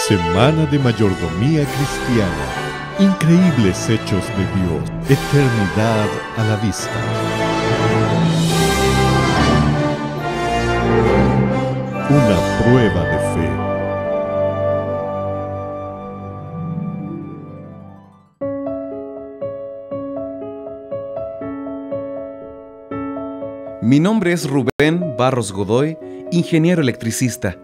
Semana de Mayordomía Cristiana. Increíbles hechos de Dios. Eternidad a la vista. Una prueba de fe. Mi nombre es Rubén Barros Godoy, ingeniero electricista,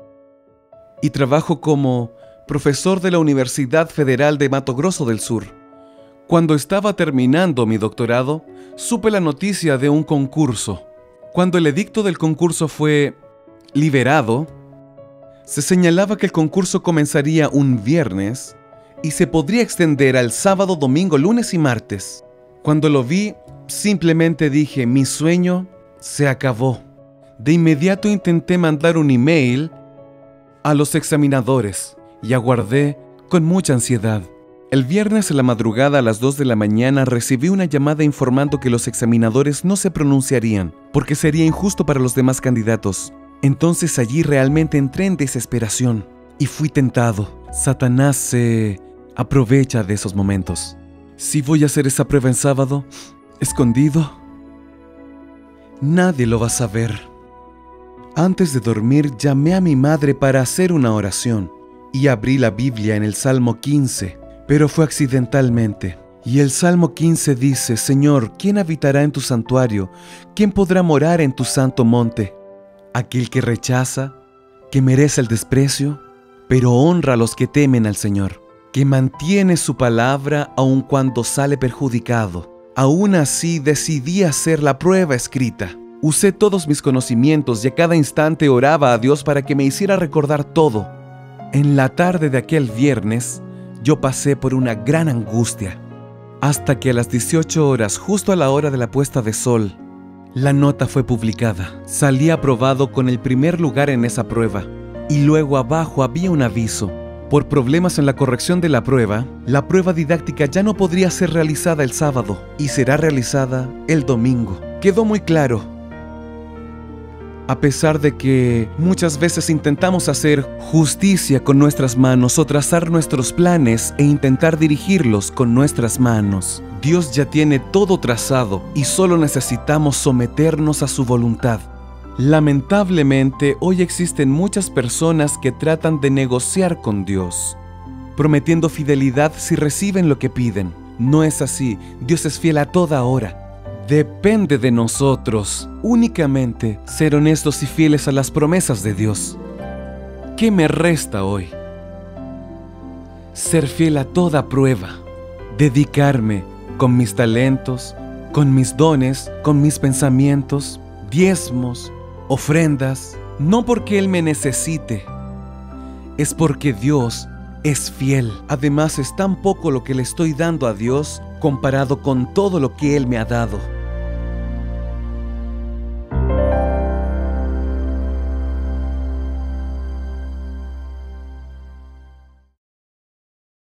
y trabajo como profesor de la Universidad Federal de Mato Grosso del Sur. Cuando estaba terminando mi doctorado, supe la noticia de un concurso. Cuando el edicto del concurso fue liberado, se señalaba que el concurso comenzaría un viernes y se podría extender al sábado, domingo, lunes y martes. Cuando lo vi, simplemente dije, mi sueño se acabó. De inmediato intenté mandar un email a los examinadores y aguardé con mucha ansiedad. El viernes a la madrugada a las 2 de la mañana recibí una llamada informando que los examinadores no se pronunciarían porque sería injusto para los demás candidatos. Entonces allí realmente entré en desesperación y fui tentado. Satanás se aprovecha de esos momentos. Si voy a hacer esa prueba en sábado, escondido, nadie lo va a saber. Antes de dormir llamé a mi madre para hacer una oración y abrí la Biblia en el Salmo 15, pero fue accidentalmente. Y el Salmo 15 dice, Señor, ¿quién habitará en tu santuario? ¿Quién podrá morar en tu santo monte? Aquel que rechaza, que merece el desprecio, pero honra a los que temen al Señor, que mantiene su palabra aun cuando sale perjudicado. Aún así decidí hacer la prueba escrita. Usé todos mis conocimientos y a cada instante oraba a Dios para que me hiciera recordar todo. En la tarde de aquel viernes, yo pasé por una gran angustia, hasta que a las 18 horas, justo a la hora de la puesta de sol, la nota fue publicada. Salí aprobado con el primer lugar en esa prueba, y luego abajo había un aviso. Por problemas en la corrección de la prueba didáctica ya no podría ser realizada el sábado y será realizada el domingo. Quedó muy claro. A pesar de que muchas veces intentamos hacer justicia con nuestras manos o trazar nuestros planes e intentar dirigirlos con nuestras manos, Dios ya tiene todo trazado y solo necesitamos someternos a su voluntad. Lamentablemente, hoy existen muchas personas que tratan de negociar con Dios, prometiendo fidelidad si reciben lo que piden. No es así, Dios es fiel a toda hora. Depende de nosotros únicamente ser honestos y fieles a las promesas de Dios. ¿Qué me resta hoy? Ser fiel a toda prueba, dedicarme con mis talentos, con mis dones, con mis pensamientos, diezmos, ofrendas, no porque Él me necesite, es porque Dios es fiel. Además, es tan poco lo que le estoy dando a Dios comparado con todo lo que Él me ha dado.